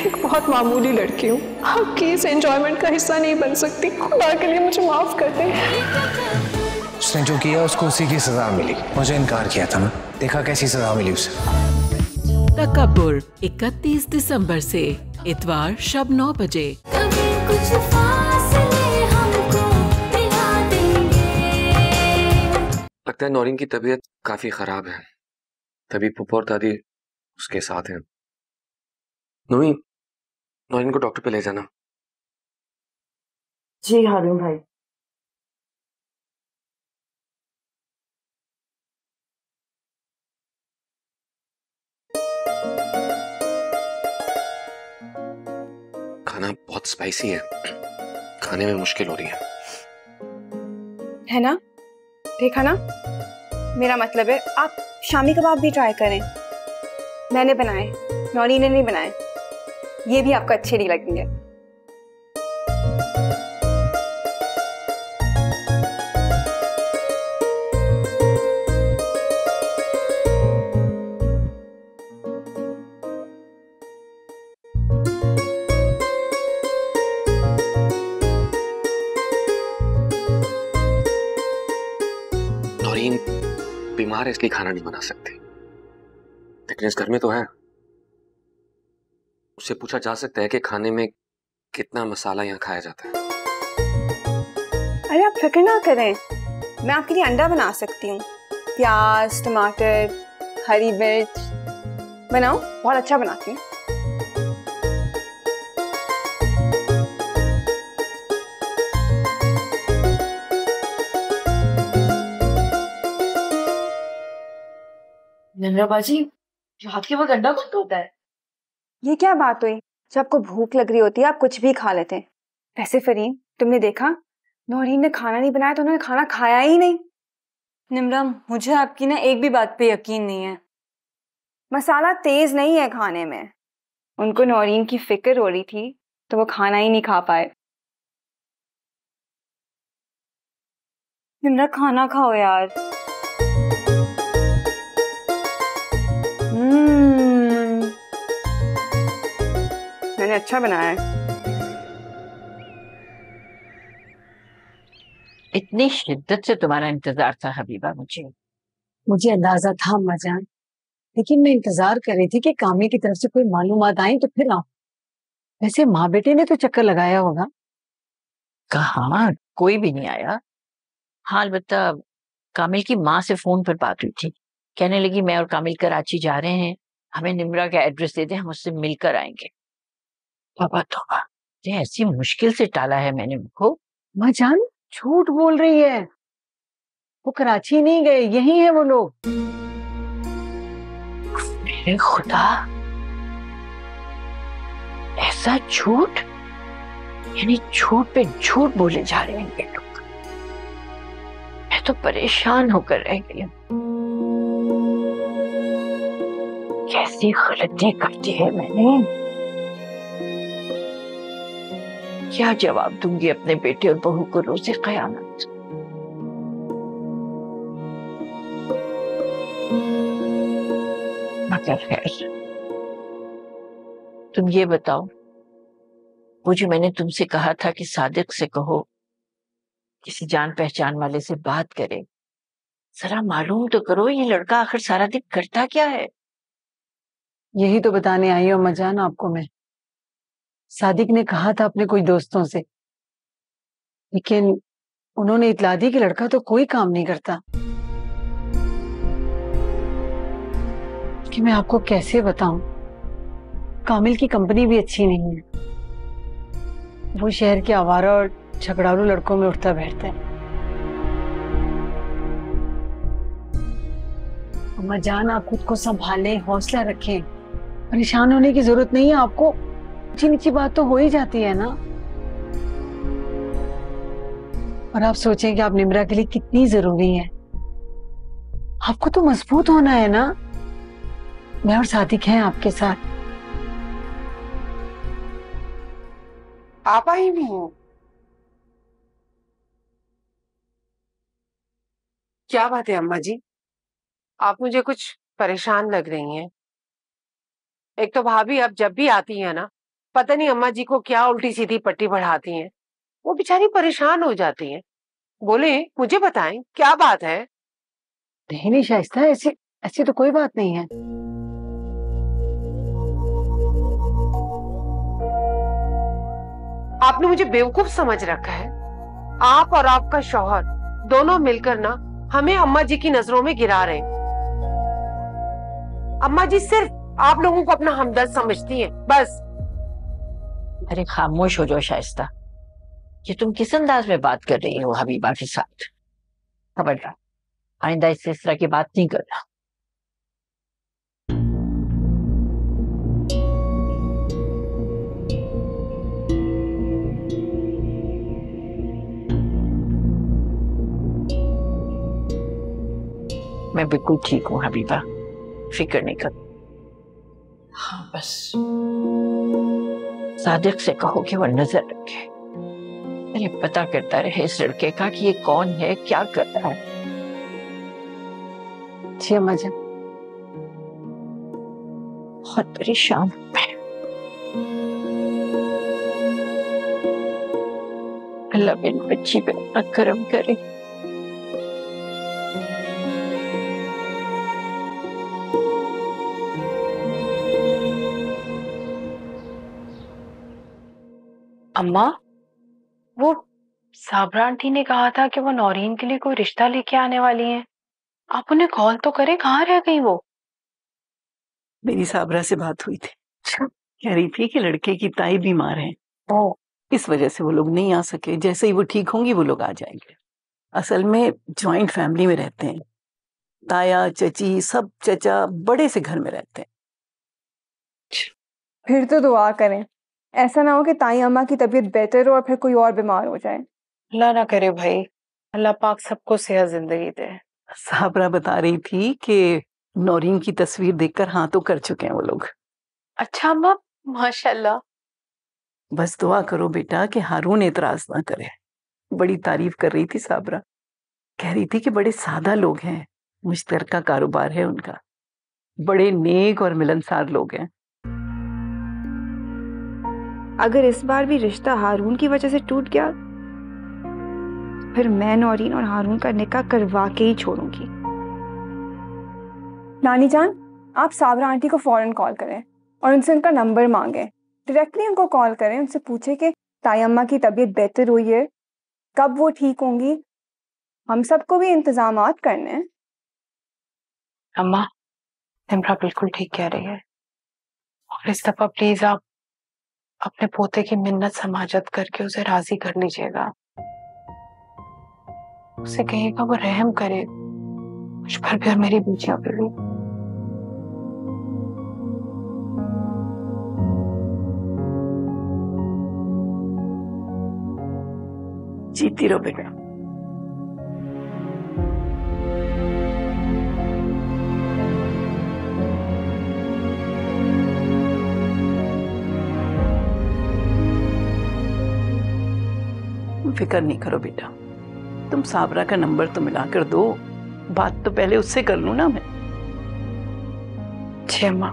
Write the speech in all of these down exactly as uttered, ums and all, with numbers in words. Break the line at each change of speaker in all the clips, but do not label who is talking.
एक बहुत मामूली लड़की हूँ, आपकी इस एंजॉयमेंट का हिस्सा नहीं बन सकती। खुदा के लिए मुझे माफ कर दें।
उसने जो किया उसको उसी की सजा मिली। मुझे इनकार किया था ना, देखा कैसी सजा मिली उसे।
तकब्बुर इकतीस दिसंबर से इतवार शब नौ बजे।
लगता है नौरीन की तबीयत काफी खराब है, तभी फूफा और दादी उसके साथ हैं। नौरीन, नौरीन को डॉक्टर पे ले जाना।
जी हारून भाई।
खाना बहुत स्पाइसी है, खाने में मुश्किल हो रही है।
है ना, देखा ना, मेरा मतलब है आप शामी कबाब भी ट्राई करें। मैंने बनाए, नौरीन ने नहीं बनाए, ये भी आपको अच्छे नहीं लगेंगे।
नौरीन बीमार है इसलिए खाना नहीं बना सकती, लेकिन इस घर में तो है। उससे पूछा जा सकता है कि खाने में कितना मसाला यहाँ खाया जाता है।
अरे आप फिक्र ना करें, मैं आपके लिए अंडा बना सकती हूँ। प्याज, टमाटर, हरी मिर्च बनाओ, बहुत अच्छा बनाती हूँ।
निम्रा बाजी, रात के वक्त अंडा कौन होता है?
ये क्या बात हुई? जब आपको भूख लग रही होती है आप कुछ भी खा लेते हैं। वैसे फरीन, तुमने देखा नौरीन ने खाना नहीं बनाया तो उन्होंने खाना खाया ही नहीं।
निम्रा, मुझे आपकी ना एक भी बात पे यकीन नहीं है।
मसाला तेज नहीं है खाने में। उनको नौरीन की फिक्र हो रही थी तो वो खाना ही नहीं खा पाए।
निम्रा, खाना खाओ यार।
हम्म, मैंने अच्छा बनाया है।
इतनी शिद्दत से तुम्हारा इंतजार था हबीबा मुझे।
मुझे अंदाजा था अम्मा जान, लेकिन मैं इंतजार कर रही थी कि कामिल की तरफ से कोई मालूमात आई तो फिर आऊं। वैसे माँ बेटे ने तो चक्कर लगाया होगा।
कहाँ, कोई भी नहीं आया। हाँ, अलबत्ता कामिल की माँ से फोन पर बात हुई थी। कहने लगी मैं और कामिल कराची जा रहे हैं, हमें निम्रा का एड्रेस दे दे, हम उससे मिलकर आएंगे। तौबा तौबा, ये ऐसी मुश्किल से टाला है मैंने उनको।
माँ जान झूठ बोल रही है, वो कराची नहीं गए, यही है वो लोग।
मेरे खुदा, ऐसा झूठ, यानी झूठ पे झूठ बोले जा रहे हैं ये लोग। मैं तो परेशान होकर रह गई हूँ। कैसी गलती कर दी है मैंने। क्या जवाब दूंगी अपने बेटे और बहू को रोज़े क़यामत। मगर खैर, तुम ये बताओ, वो जो मैंने तुमसे कहा था कि सादिक से कहो किसी जान पहचान वाले से बात करे, जरा मालूम तो करो ये लड़का आखिर सारा दिन करता क्या है।
यही तो बताने आई हूँ अम्मा जान आपको मैं। सादिक ने कहा था अपने कुछ दोस्तों से, लेकिन उन्होंने इतला दी कि लड़का तो कोई काम नहीं करता। कि मैं आपको कैसे बताऊं, कामिल की कंपनी भी अच्छी नहीं है। वो शहर के आवारा और झगड़ालू लड़कों में उठता बैठता है। अम्मा जान, आप खुद को संभालें, हौसला रखें। परेशान होने की जरूरत नहीं है आपको। ऊंची नीची बात तो हो ही जाती है ना। और आप सोचें कि आप निम्रा के लिए कितनी जरूरी है। आपको तो मजबूत होना है ना। मैं और सादिक हैं आपके साथ।
आप आई भी हूँ। क्या बात है अम्मा जी, आप मुझे कुछ परेशान लग रही हैं। एक तो भाभी अब जब भी आती है ना पता नहीं अम्मा जी को क्या उल्टी सीधी पट्टी बढ़ाती हैं, वो बेचारी परेशान हो जाती हैं। बोले मुझे बताएं क्या बात है।
नहीं नहीं शाइस्ता, ऐसी ऐसी तो कोई बात नहीं है।
आपने मुझे बेवकूफ समझ रखा है। आप और आपका शौहर दोनों मिलकर ना हमें अम्मा जी की नजरों में गिरा रहे हैं। अम्मा जी सिर्फ आप लोगों को अपना हमदर्द समझती हैं, बस।
अरे खामोश हो जाओ शाइस्ता, ये तुम किस अंदाज में बात कर रही हो हबीबा के साथ? खबरदार, आइंदा इससे इस तरह की बात नहीं करना। मैं बिल्कुल ठीक हूँ हबीबा, फिक्र नहीं कर। हाँ बस सादिक से कहो कि वो नजर रखे, अरे पता करता रहे इस लड़के का कि ये कौन है, क्या कर रहा है।
जी अम्मा जी।
बहुत परेशान हूं मैं। अल्लाह मेरी बच्ची पे अपना करम करे।
अम्मा, वो साबरा आंटी ने कहा था कि वो नौरीन के लिए कोई रिश्ता लेके आने वाली हैं। आप उन्हें कॉल तो करें, कहाँ रह गई वो?
मेरी साबरा से बात हुई थी, कह रही थी कि लड़के की ताई बीमार है,
ओ,
इस वजह से वो लोग नहीं आ सके। जैसे ही वो ठीक होंगी वो लोग आ जाएंगे। असल में जॉइंट फैमिली में रहते हैं, ताया चची सब चचा बड़े से घर में रहते हैं।
फिर तो दुआ करें, ऐसा ना हो कि ताई अम्मा की तबीयत बेहतर हो और फिर कोई और बीमार हो जाए।
अल्लाह ना करे भाई, अल्लाह पाक सबको सेहत जिंदगी दे।
साबरा बता रही थी कि नौरीन की तस्वीर देखकर हाँ तो कर चुके हैं वो लोग।
अच्छा अम्मा, माशाल्लाह।
बस दुआ करो बेटा कि हारून एतराज ना करे। बड़ी तारीफ कर रही थी साबरा, कह रही थी कि बड़े सादा लोग हैं, मुश्तरका कारोबार है उनका, बड़े नेक और मिलनसार लोग हैं।
अगर इस बार भी रिश्ता हारून की वजह से टूट गया, फिर मैं नौरीन और हारून का निकाह करवा के ही छोड़ूंगी। नानी जान, आप साबरा आंटी को फौरन कॉल करें और उनसे उनका नंबर मांगें। डायरेक्टली उनको कॉल करें, उनसे पूछें कि ताई अम्मा की तबीयत बेहतर हुई है, कब वो ठीक होंगी। हम सबको भी इंतजामात करने हैं।
अम्मा, निम्रा बिल्कुल ठीक कह रही है, और इस दफा प्लीज आप अपने पोते की मिन्नत समाजत करके उसे राजी कर लीजिएगा। उसे कहिएगा वो रहम करे मुझ पर भी और मेरी बेटियों पर भी।
जीती रहो बेटा। फिक्र नहीं करो बेटा, तुम साबरा का नंबर तो मिला कर दो, बात तो पहले उससे कर लूं ना मैं।
जी अम्मा।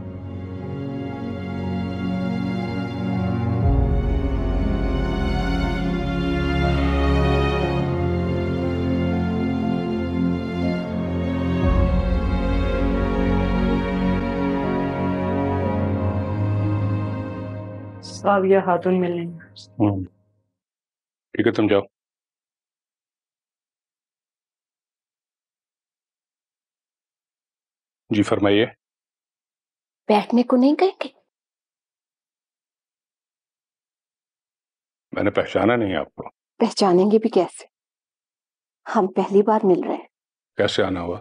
साविया खातून मिलने।
ठीक है, तुम जाओ। जी फरमाइए।
बैठने को नहीं कहेंगे?
मैंने पहचाना नहीं आपको।
पहचानेंगे भी कैसे, हम पहली बार मिल रहे हैं।
कैसे आना हुआ?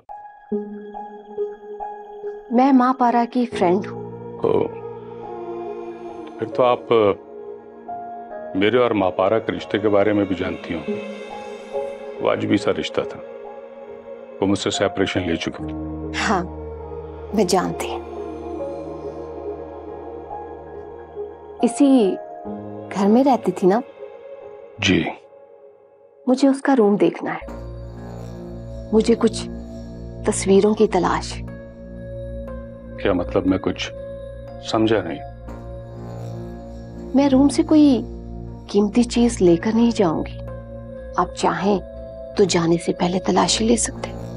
मैं माँ पारा की फ्रेंड हूँ।
ओ, फिर तो आप मेरे और मापारा के रिश्ते के बारे में भी जानती होंगी। वाजिबी सा रिश्ता था, वो मुझसे सेपरेशन ले चुकी।
हाँ, मैं जानती हूँ। इसी घर में रहती थी ना?
जी।
मुझे उसका रूम देखना है, मुझे कुछ तस्वीरों की तलाश है।
क्या मतलब? मैं कुछ समझा नहीं।
मैं रूम से कोई कीमती चीज लेकर नहीं जाऊंगी। आप चाहें तो जाने से पहले तलाशी ले सकते हैं।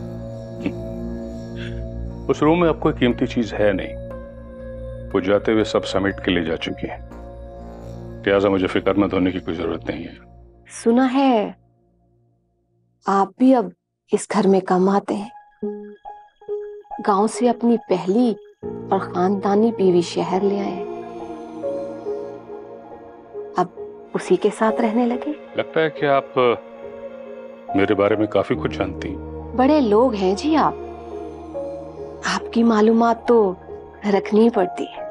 उस रूम में अब कोई कीमती चीज है नहीं, वो जाते हुए सब समेट के ले जा चुकी है, लिहाजा मुझे फिक्रमंद होने की कोई जरूरत नहीं है।
सुना है आप भी अब इस घर में कम आते हैं। गांव से अपनी पहली और खानदानी बीवी शहर ले आए, अब उसी के साथ रहने लगे।
लगता है कि आप मेरे बारे में काफी कुछ जानती हैं।
बड़े लोग हैं जी आप, आपकी मालूमात तो रखनी ही पड़ती है।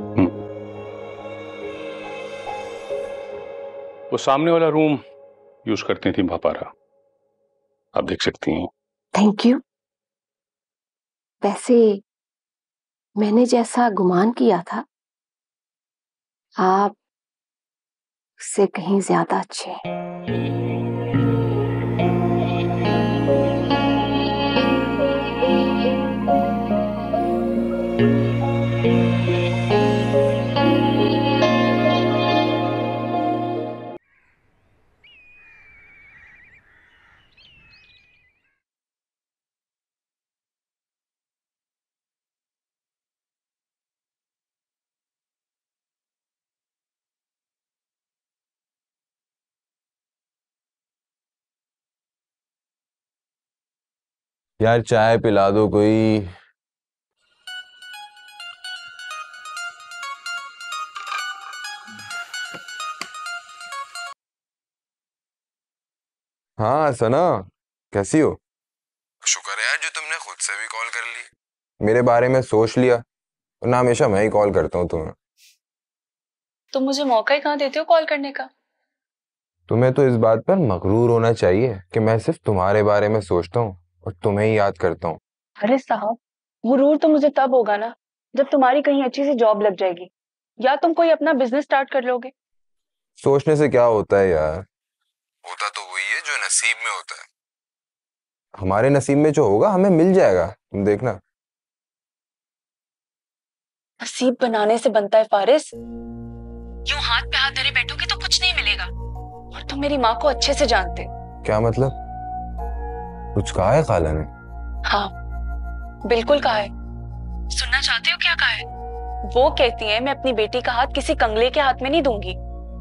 वो सामने वाला रूम यूज करती थी मापारा, आप देख सकती हैं।
Thank you. वैसे मैंने जैसा गुमान किया था, आप उससे कहीं ज्यादा अच्छे हैं।
यार चाय पिला दो कोई। हाँ सना, कैसी हो? शुक्र है यार जो तुमने खुद से भी कॉल कर ली। मेरे बारे में सोच लिया, वरना हमेशा मैं ही कॉल करता हूँ तुम्हें।
तुम मुझे मौका ही कहाँ देते हो कॉल करने का?
तुम्हें तो इस बात पर मगरूर होना चाहिए कि मैं सिर्फ तुम्हारे बारे में सोचता हूँ और तुम्हें ही याद करता हूँ।
अरे साहब, गुरूर तो मुझे तब होगा ना जब तुम्हारी कहीं अच्छी सी जॉब लग जाएगी या तुम कोई अपना बिजनेस स्टार्ट कर लोगे।
सोचने से क्या होता है यार, होता तो वही है जो नसीब में होता है। हमारे नसीब में जो होगा हमें मिल जाएगा, तुम देखना।
नसीब बनाने से बनता है फारिस। यूं हाथ पे हाथ धरे बैठोगे तो कुछ नहीं मिलेगा, और तुम मेरी माँ को अच्छे से जानते हो।
क्या मतलब? कुछ कहा है खाला ने?
हाँ बिल्कुल कहा है। सुनना चाहते हो क्या कहा है? वो कहती है मैं अपनी बेटी का हाथ किसी कंगले के हाथ में नहीं दूंगी।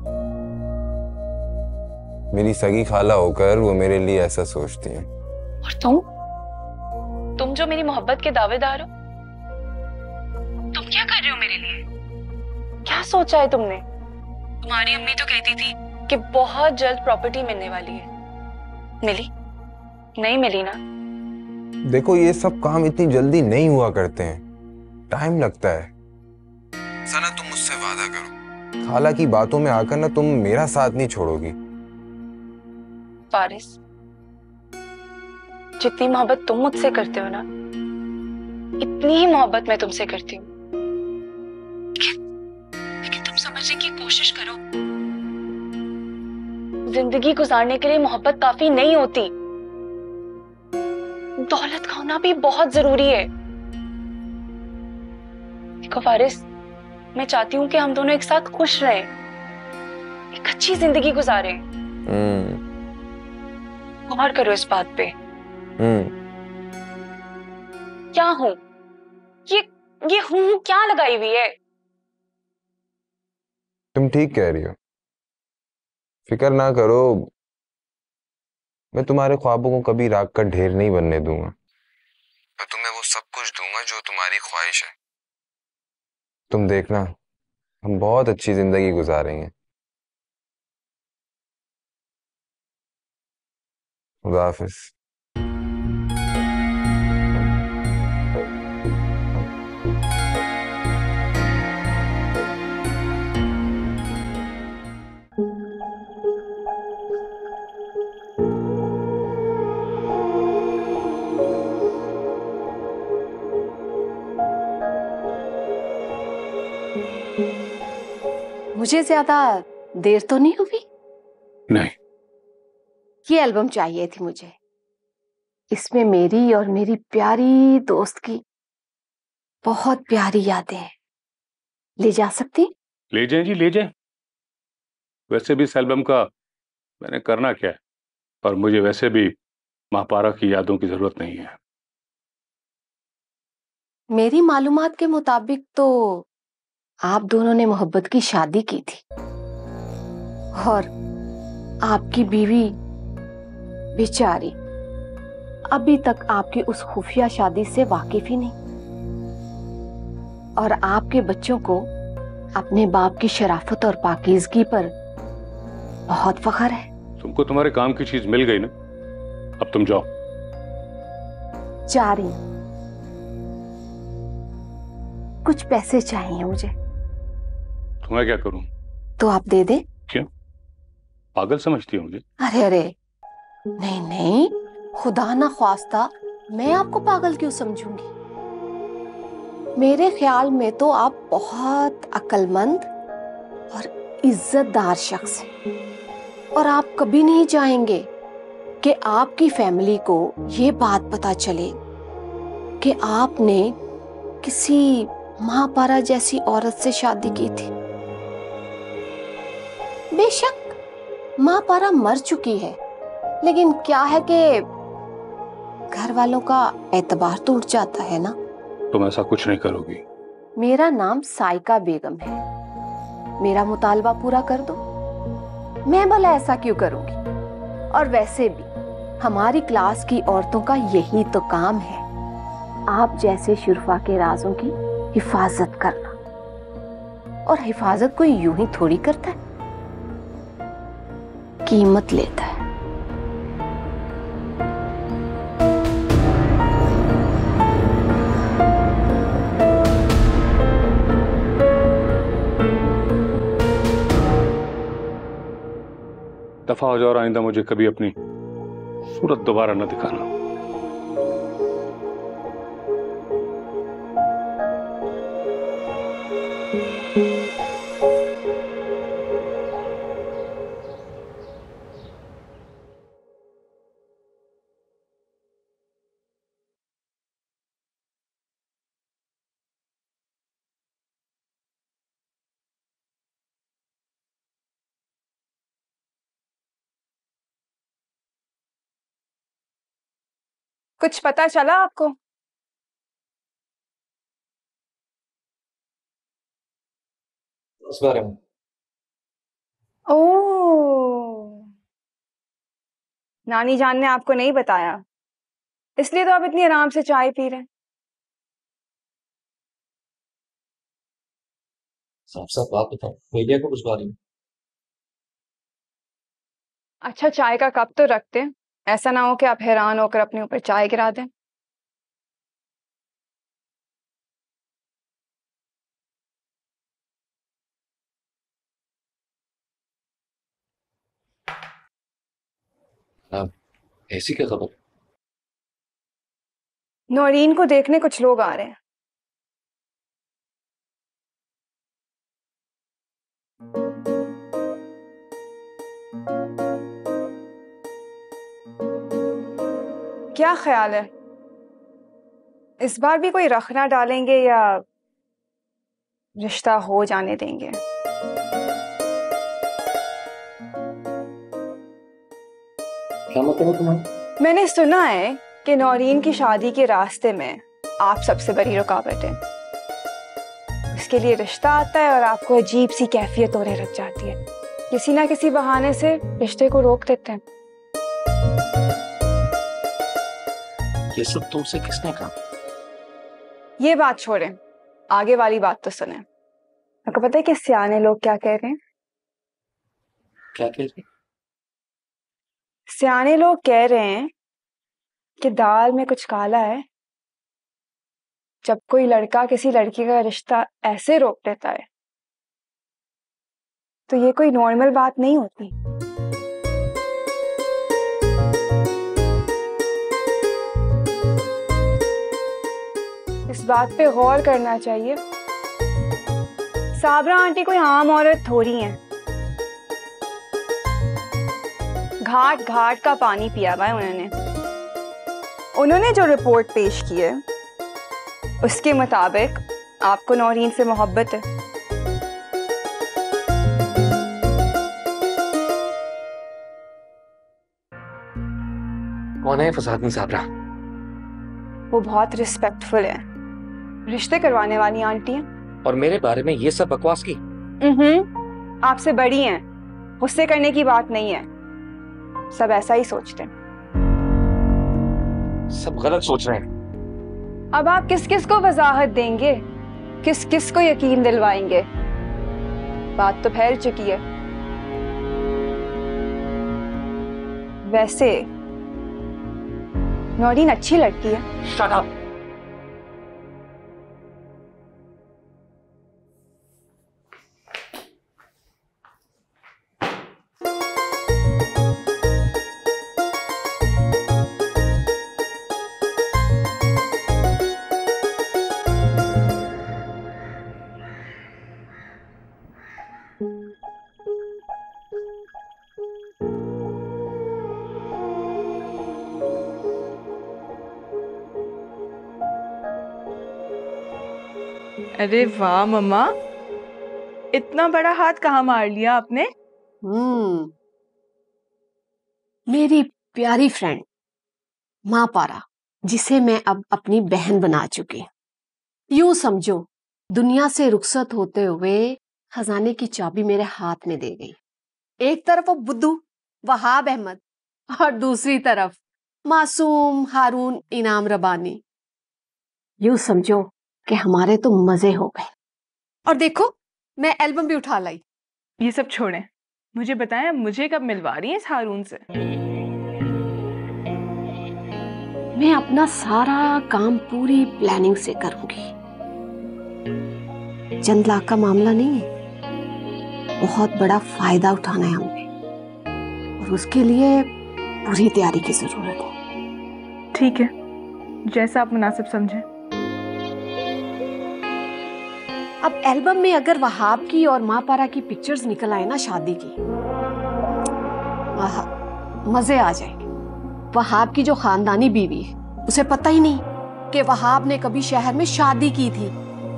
मेरी सगी खाला होकर वो मेरे लिए ऐसा सोचती हैं।
और तुम तुम जो मेरी मोहब्बत के दावेदार हो, तुम क्या कर रहे हो मेरे लिए? क्या सोचा है तुमने? तुम्हारी अम्मी तो कहती थी कि बहुत जल्द प्रॉपर्टी मिलने वाली है। मिली? नहीं मिली ना।
देखो ये सब काम इतनी जल्दी नहीं हुआ करते हैं, टाइम लगता है। सना तुम मुझसे वादा करो, खाला की बातों में आकर ना तुम मेरा साथ नहीं छोड़ोगी।
फारिस, जितनी मोहब्बत तुम मुझसे करते हो ना, इतनी ही मोहब्बत मैं तुमसे करती हूँ। लेकिन तुम समझने की कोशिश करो, जिंदगी गुजारने के लिए मोहब्बत काफी नहीं होती। दौलत का होना भी बहुत जरूरी है। देखो फारिस, मैं चाहती हूँ कि हम दोनों एक साथ खुश रहें, एक अच्छी जिंदगी गुजारें। गौर करो इस बात पे। क्या हूं ये ये हूं क्या लगाई हुई है?
तुम ठीक कह रही हो, फिक्र ना करो। मैं तुम्हारे ख्वाबों को कभी राख कर ढेर नहीं बनने दूंगा। मैं तुम्हें वो सब कुछ दूंगा जो तुम्हारी ख्वाहिश है। तुम देखना, हम बहुत अच्छी जिंदगी गुजारेंगे। खुदा हाफिज।
मुझे ज्यादा देर तो नहीं हुई?
नहीं।
ये एल्बम चाहिए थी मुझे। इसमें मेरी और मेरी प्यारी दोस्त की बहुत प्यारी यादें हैं। ले जा सकती?
ले जाएं जी, ले जाएं। वैसे भी सैल्बम का मैंने करना क्या है, और मुझे वैसे भी महापारा की यादों की जरूरत नहीं है।
मेरी मालूमात के मुताबिक तो आप दोनों ने मोहब्बत की शादी की थी और आपकी बीवी बेचारी अभी तक आपकी उस खुफिया शादी से वाकिफ ही नहीं, और आपके बच्चों को अपने बाप की शराफत और पाकीज़गी पर बहुत फख्र है।
तुमको तुम्हारे काम की चीज मिल गई ना, अब तुम जाओ।
जा रही हूं। कुछ पैसे चाहिए मुझे।
तो मैं क्या करूं?
तो आप दे दे।
क्यों, पागल समझती हो मुझे?
अरे अरे नहीं नहीं, खुदा ना ख्वास्ता मैं आपको पागल क्यों समझूंगी। मेरे ख्याल में तो आप बहुत अक्लमंद और इज्जतदार शख्स हैं, और आप कभी नहीं चाहेंगे कि आपकी फैमिली को ये बात पता चले कि आपने किसी महापारा जैसी औरत से शादी की थी। बेशक महापारा मर चुकी है, लेकिन क्या है कि घर वालों का एतबार टूट जाता है ना।
तुम ऐसा कुछ नहीं करोगी।
मेरा नाम साइका बेगम है, मेरा मुतालबा पूरा कर दो। मैं भला ऐसा क्यों करूंगी, और वैसे भी हमारी क्लास की औरतों का यही तो काम है, आप जैसे शुरफा के राजों की हिफाजत करना। और हिफाजत कोई यूं ही थोड़ी करता है, कीमत लेता है।
दफा हो जाओ और आइंदा मुझे कभी अपनी सूरत दोबारा न दिखाना।
कुछ पता चला आपको?
उस बारे में?
ओह, नानी जान ने आपको नहीं बताया, इसलिए तो आप इतनी आराम से चाय पी रहे हैं।
साफ साफ बात बताओ, भैया को उस बारे में?
अच्छा, चाय का कप तो रखते हैं, ऐसा ना हो कि आप हैरान होकर अपने ऊपर चाय गिरा दें।
ऐसी क्या खबर?
नौरीन को देखने कुछ लोग आ रहे हैं। क्या ख्याल है, इस बार भी कोई रखना डालेंगे या रिश्ता हो जाने देंगे?
क्या मतलब तुम्हारा?
मैंने सुना है कि नौरीन की शादी के रास्ते में आप सबसे बड़ी रुकावट है। उसके लिए रिश्ता आता है और आपको अजीब सी कैफियत होने लग जाती है, किसी ना किसी बहाने से रिश्ते को रोक देते हैं।
ये सब तुमसे किसने कहा?
ये बात छोड़ें, आगे वाली बात तो सुने। आपको पता है कि सियाने लोग क्या कह रहे हैं?
क्या कह रहे हैं?
सियाने लोग कह रहे हैं कि दाल में कुछ काला है। जब कोई लड़का किसी लड़की का रिश्ता ऐसे रोक देता है तो ये कोई नॉर्मल बात नहीं होती। इस बात पे गौर करना चाहिए। साबरा आंटी कोई आम औरत थोड़ी है, घाट घाट का पानी पिया हुआ है उन्होंने। उन्होंने जो रिपोर्ट पेश की है उसके मुताबिक आपको नौरीन से मोहब्बत है।
कौन है फसादन साबरा?
वो बहुत रिस्पेक्टफुल है, रिश्ते करवाने वाली आंटी है।
और मेरे बारे में ये सब बकवास की?
हम्म, आपसे बड़ी हैं, गुस्से करने की बात नहीं है। सब ऐसा ही सोचते हैं।
सब गलत सोच रहे हैं।
अब आप किस किस को वजाहत देंगे, किस किस को यकीन दिलवाएंगे? बात तो फैल चुकी है। वैसे नौरीन अच्छी लड़की है।
Shut up.
अरे वाह मम्मा, इतना बड़ा हाथ कहाँ मार लिया आपने?
हम्म, मेरी प्यारी फ्रेंड माँ पारा, जिसे मैं अब अपनी बहन बना चुकी। यूं समझो दुनिया से रुखसत होते हुए खजाने की चाबी मेरे हाथ में दे गई। एक तरफ वो बुद्धू वहाब अहमद और दूसरी तरफ मासूम हारून इनाम रबानी। यूं समझो कि हमारे तो मजे हो गए। और देखो मैं एल्बम भी उठा लाई।
ये सब छोड़ें, मुझे बताएं मुझे कब मिलवा रही हैं इस हारून से?
मैं अपना सारा काम पूरी प्लानिंग से करूंगी। चंद लाख का मामला नहीं है, बहुत बड़ा फायदा उठाना है हमने, और उसके लिए पूरी तैयारी की जरूरत है।
ठीक है, जैसा आप मुनासिब समझें।
अब एल्बम में अगर वहाब की और माँ पारा की पिक्चर्स निकल आए ना शादी की, आहा, मजे आ जाएंगे। वहाब की जो खानदानी बीवी है उसे पता ही नहीं कि वहाब ने कभी शहर में शादी की थी।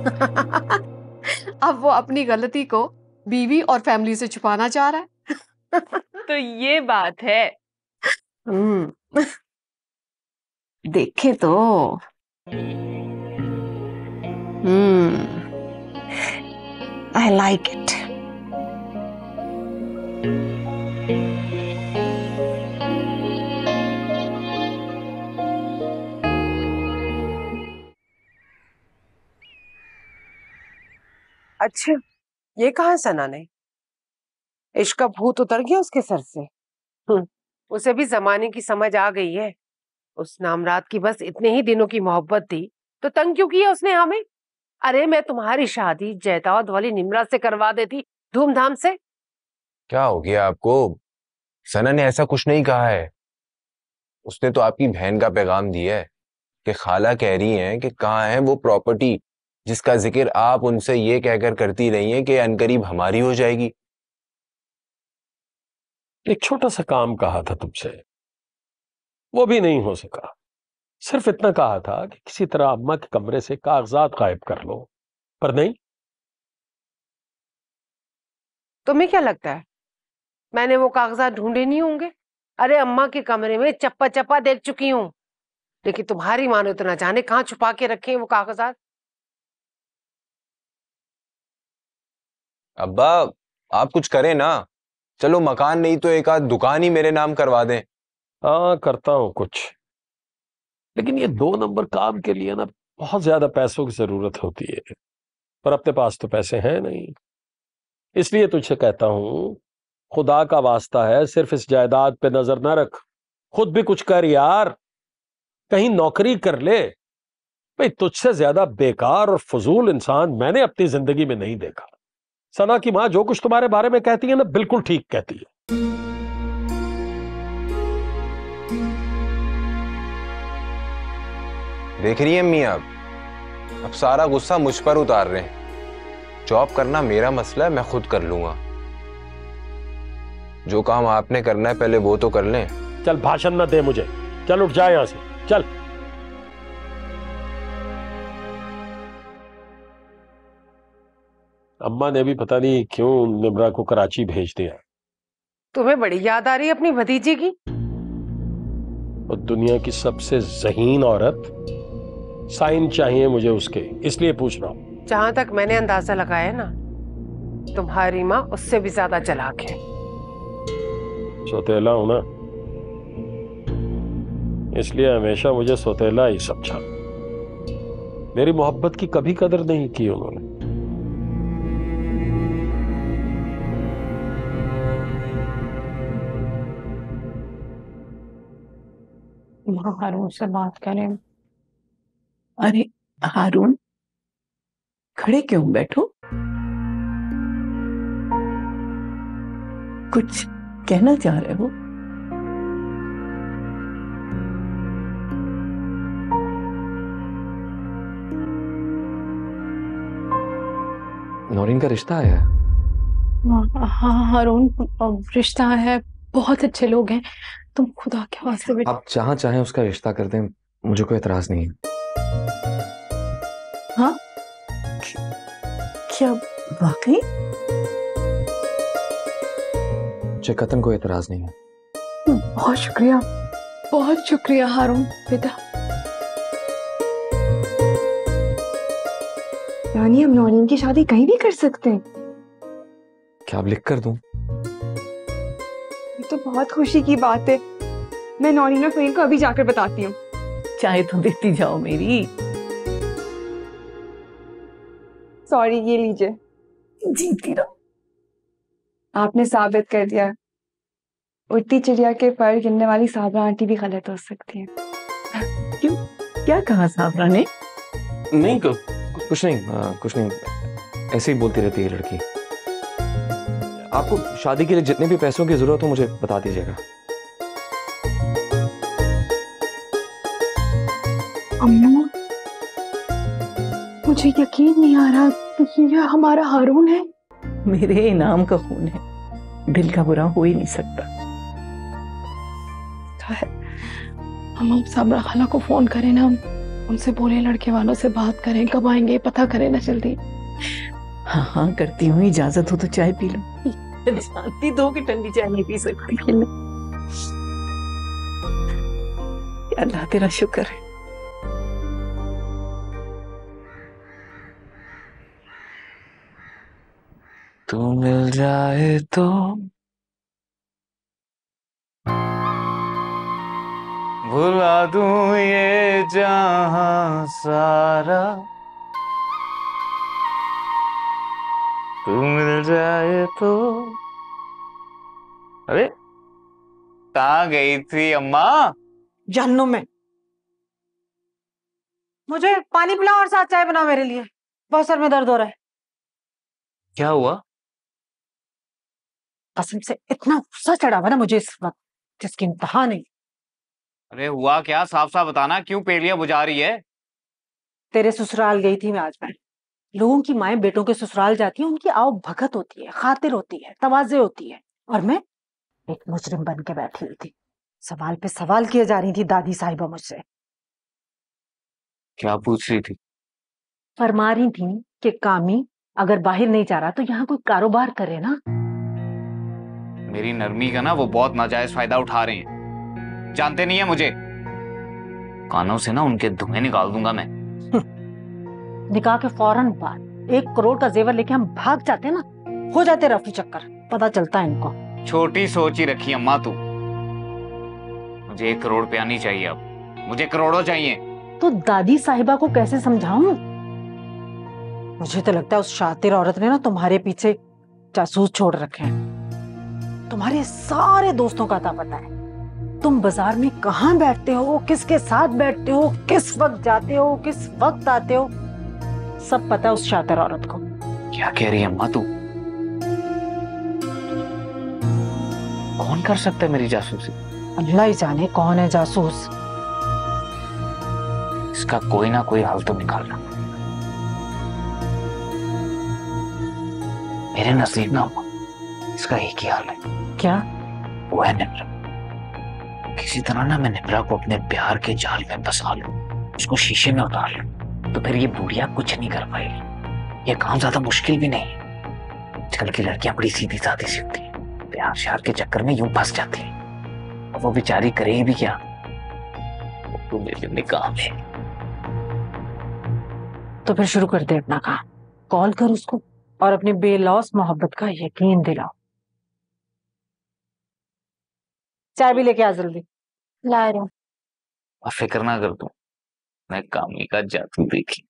अब वो अपनी गलती को बीवी और फैमिली से छुपाना चाह रहा है।
तो ये बात है।
हम्म, देखे तो। हम्म, I like it.
अच्छा, ये कहा सना ने? इश्क का भूत उतर गया उसके सर से। हम्म, उसे भी जमाने की समझ आ गई है। उस नामरात की बस इतने ही दिनों की मोहब्बत थी, तो तंग क्यों किया उसने हमें? अरे मैं तुम्हारी शादी जैदाद वाली निम्रा से करवा देती धूमधाम से।
क्या हो गया आपको? सना ने ऐसा कुछ नहीं कहा है। उसने तो आपकी बहन का पैगाम दिया है कि खाला कह रही हैं कि कहाँ है वो प्रॉपर्टी जिसका जिक्र आप उनसे ये कहकर करती रही हैं कि अनकरीब हमारी हो जाएगी।
एक छोटा सा काम कहा था तुमसे, वो भी नहीं हो सका। सिर्फ इतना कहा था कि किसी तरह अम्मा के कमरे से कागजात गायब कर लो, पर नहीं।
तुम्हें क्या लगता है मैंने वो कागजात ढूंढे नहीं होंगे? अरे अम्मा के कमरे में चप्पा चप्पा देख चुकी हूँ, लेकिन तुम्हारी माँ ने तो ना जाने कहाँ छुपा के रखे हैं वो कागजात।
अब्बा आप कुछ करें ना, चलो मकान नहीं तो एक आध दुकान ही मेरे नाम करवा दें।
हाँ करता हूं कुछ, लेकिन ये दो नंबर काम के लिए ना बहुत ज्यादा पैसों की जरूरत होती है, पर अपने पास तो पैसे हैं नहीं। इसलिए तुझसे कहता हूं, खुदा का वास्ता है सिर्फ इस जायदाद पे नजर ना रख, खुद भी कुछ कर यार, कहीं नौकरी कर ले। भाई तुझसे ज्यादा बेकार और फजूल इंसान मैंने अपनी जिंदगी में नहीं देखा। सना की माँ जो कुछ तुम्हारे बारे में कहती है ना, बिल्कुल ठीक कहती है।
देख रही हैं अम्मी, आप अब सारा गुस्सा मुझ पर उतार रहे हैं। जॉब करना मेरा मसला है, मैं खुद कर लूंगा। जो काम आपने करना है पहले वो तो कर लें।
चल भाषण ना दे मुझे, चल उठ जाए यहां से, चल। अम्मा ने भी पता नहीं क्यों निम्रा को कराची भेज दिया।
तुम्हें बड़ी याद आ रही है अपनी भतीजी की?
और दुनिया की सबसे ज़हीन औरत, साइन चाहिए मुझे उसके, इसलिए पूछ रहा हूं।
जहां तक मैंने अंदाजा लगाया ना, तुम्हारी माँ उससे भी ज्यादा चालाक है।
सौतेला हूं ना, इसलिए हमेशा मुझे सौतेला ही समझा। मेरी मोहब्बत की कभी कदर नहीं की उन्होंने।
हारून से बात करें। अरे हारून, खड़े क्यों, बैठो। कुछ कहना चाह रहे हो?
नौरीन का रिश्ता आया है?
हाँ हारून, रिश्ता है, बहुत अच्छे लोग हैं। तुम खुदा के वास्ते बेटा।
आप जहां चाहें उसका रिश्ता कर दें, मुझे कोई एतराज नहीं है।
हाँ क्या वाकई?
मुझे कतन कोई एतराज नहीं है।
बहुत शुक्रिया, बहुत शुक्रिया हारून बेटा।
रानी, हम नौरीन की शादी कहीं भी कर सकते हैं।
क्या आप लिख कर दूं?
ये तो बहुत खुशी की बात है। मैं नौरीन और फहीम को अभी जाकर बताती हूँ।
चाय तो देती जाओ मेरी।
सॉरी, ये लीजिए।
जीती रहो।
आपने साबित कर दिया, उड़ती चिड़िया के पर गिनने वाली साबरा आंटी भी गलत हो सकती है।
क्यों, क्या कहा साबरा ने?
नहीं को, कुछ नहीं, आ, कुछ नहीं, ऐसे ही बोलती रहती है लड़की। आपको शादी के लिए जितने भी पैसों की जरूरत हो मुझे बता दीजिएगा।
अम्मा, मुझे यकीन नहीं आ रहा कि यह हमारा हारून है। मेरे इनाम का खून है, दिल का बुरा हो ही नहीं सकता। हम अब साबरा खाला को फोन करें ना, उनसे बोले लड़के वालों से बात करें, कब आएंगे पता करें ना जल्दी। हाँ हाँ करती हूँ, इजाजत हो तो चाय पी लो। जानती दो कि ठंडी चाय नहीं पी सकती। अल्लाह तेरा शुक्र है।
तू मिल जाए तो भुला दूं ये जहां सारा, तू मिल जाए तो। अरे कहाँ गई थी अम्मा?
जहन्नुम में। मुझे पानी पिलाओ और साथ चाय बनाओ मेरे लिए, बहुत सर में दर्द हो रहा है।
क्या हुआ?
कसम से इतना गुस्सा चढ़ा हुआ ना मुझे इस वक्त, जिसकी इंतहा नहीं।
अरे हुआ क्या, साफ साफ बताना, क्यों पेलियां बुझा रही है?
तेरे ससुराल गई थी मैं आज। मैं लोगों की माएं बेटों के ससुराल जाती है, उनकी आओ भगत होती है, खातिर होती है, तवाज़े होती है, और मैं एक मुजरिम बन के बैठी हुई थी। सवाल पे सवाल किए जा रही थी दादी साहिबा मुझसे।
क्या पूछ रही थी?
फरमा रही थी कि कामी अगर बाहर नहीं जा रहा तो यहाँ कोई कारोबार करे ना।
मेरी नरमी का ना वो बहुत नाजायज फायदा उठा रहे हैं, जानते नहीं है मुझे। कानों से ना उनके धुएं निकाल दूंगा मैं।
निकाह के फौरन बाद एक करोड़ का जेवर लेके हम भाग जाते ना, हो जाते रफी चक्कर, पता चलता है इनको।
छोटी सोच ही रखी अम्मा तू। मुझे एक करोड़ रुपया नहीं चाहिए, अब मुझे करोड़ों चाहिए।
तो दादी साहिबा को कैसे समझाऊं? मुझे तो लगता है उस शातिर औरत ने ना तुम्हारे पीछे जासूस छोड़ रखे हैं। तुम्हारे सारे दोस्तों का था पता है। तुम बाजार में कहाँ बैठते हो, किसके साथ बैठते हो, किस वक्त जाते हो, किस वक्त आते हो, सब पता है उस शातिर औरत को।
क्या कह रही है अम्मा तू? कौन कर सकता है मेरी जासूसी?
अल्लाह ही जाने कौन है जासूस।
इसका कोई ना कोई हल तो निकालना। मेरे नसीब ना इसका एक ही हाल है।
क्या?
वो है निम्रा। किसी तरह ना मैं निम्रा को अपने प्यार के जाल में फंसा लूं, उसको शीशे में उतार लूं, तो फिर ये बुढ़िया कुछ नहीं कर पाएगी। ये काम ज्यादा मुश्किल भी नहीं है। आजकल की लड़कियां बड़ी सीधी सादी सी होती हैं, प्यार श्यार के चक्कर में यूं फंस जाती हैं। और वो बेचारी करेगी भी क्या? तू मेरे लिए काम है।
तो फिर शुरू कर दे अपना काम। कॉल कर उसको और अपनी बेलौस मोहब्बत का यकीन दिलाओ। चाय भी लेके आ जल्दी।
ला रहा हूँ।
और फिक्र ना कर तू, मैं कामी का जादू देखी।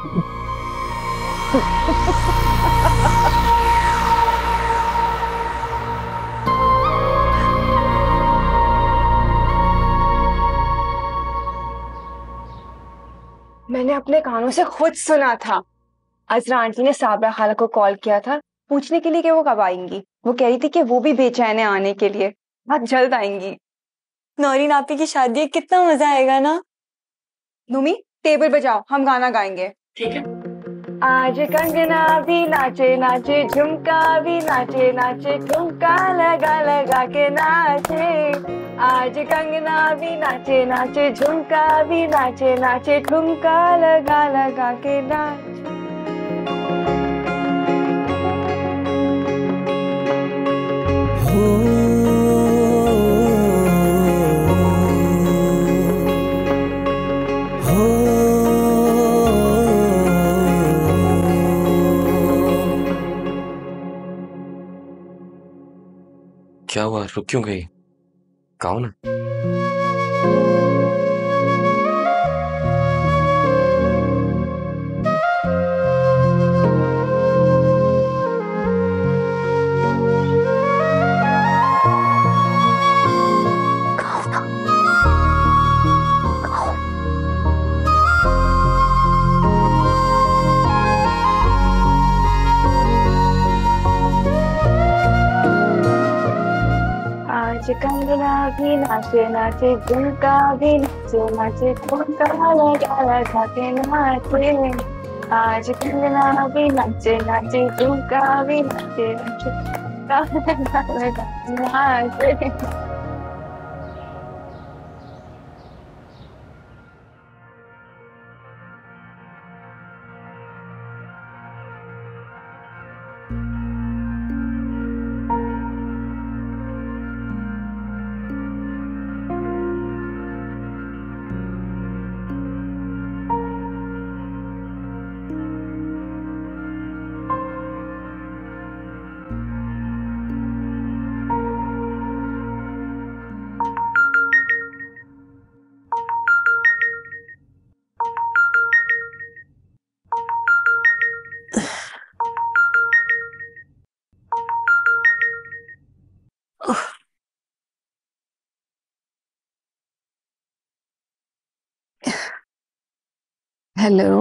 मैंने अपने कानों से खुद सुना था। अजरा आंटी ने साबरा खाला को कॉल किया था पूछने के लिए कि वो कब आएंगी। वो कह रही थी कि वो भी बेचैन है आने के लिए, बहुत जल्द आएंगी।
नौरीन आपी की शादी है, कितना मजा आएगा ना।
नुमी टेबल बजाओ, हम गाना गाएंगे।
ठीक है।
आज कंगना भी नाचे नाचे, झुमका भी नाचे नाचे, ठुमका लगा लगा के नाचे। आज कंगना भी नाचे नाचे, झुमका भी नाचे नाचे, ठुमका लगा लगा के नाचे।
क्या हुआ, रुक क्यों गई? कहो ना।
आज कंगना भी नाचे नाचे, झुमका भी नाचे नाचे, ठुमका लगा लगा के नाचे। आज कंगना भी नाचे नाचे, झुमका भी नाचे नाचे, ठुमका लगा लगा के नाचे।
हेलो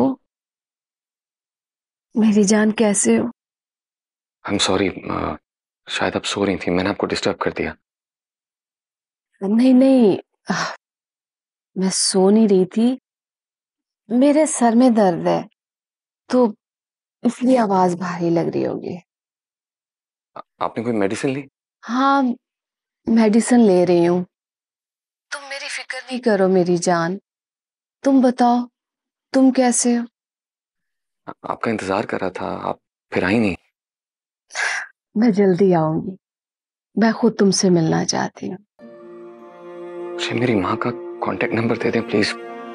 मेरी जान, कैसे हो?
आई एम सॉरी, शायद आप सो रही थी, मैंने आपको डिस्टर्ब कर दिया।
नहीं नहीं, आह, मैं सो नहीं रही थी, मेरे सर में दर्द है तो इसलिए आवाज भारी लग रही होगी।
आपने कोई मेडिसिन ली?
हाँ, मेडिसिन ले रही हूँ। तुम मेरी फिक्र नहीं करो मेरी जान। तुम बताओ, तुम कैसे हो?
आपका इंतजार कर रहा था, आप फिर आई नहीं।
मैं जल्दी आऊंगी, मैं खुद तुमसे मिलना चाहती हूँ।
मुझे मेरी माँ का कांटेक्ट नंबर दे दें प्लीज,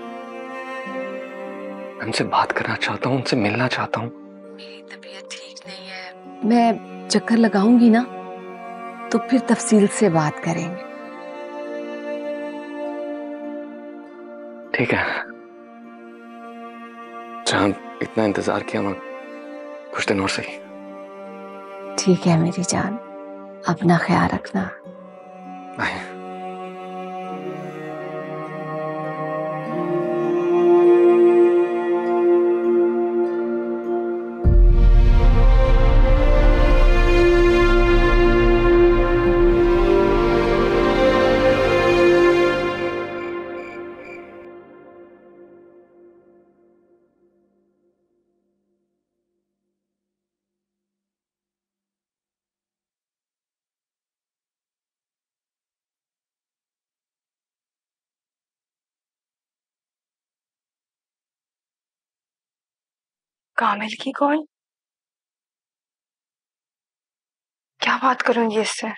मैं उनसे बात करना चाहता हूँ, उनसे मिलना चाहता हूँ।
मेरी तबीयत ठीक नहीं है, मैं चक्कर लगाऊंगी ना तो फिर तफसील से बात करेंगे।
ठीक है, जहां इतना इंतजार किया मैं कुछ दिन और सही।
ठीक है मेरी जान, अपना ख्याल रखना।
बाय।
कामिल की कॉल? क्या बात करूंगी इससे?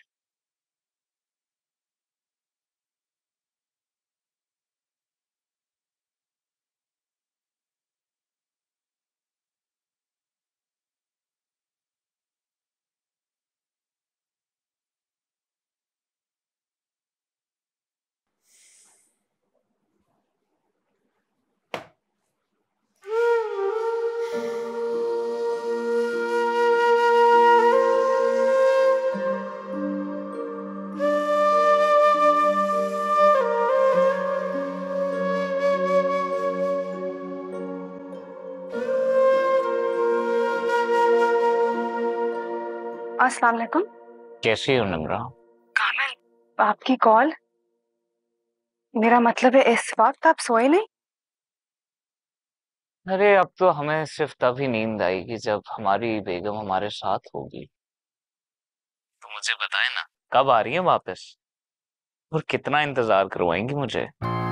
अस्सलाम वालेकुम।
कैसी हो निम्रा?
कामिल, आपकी कॉल। मेरा मतलब है इस वक्त आप सोए नहीं?
अरे अब तो हमें सिर्फ तभी नींद आएगी जब हमारी बेगम हमारे साथ होगी। तो मुझे बताए ना, कब आ रही है वापस और कितना इंतजार करवाएंगी मुझे?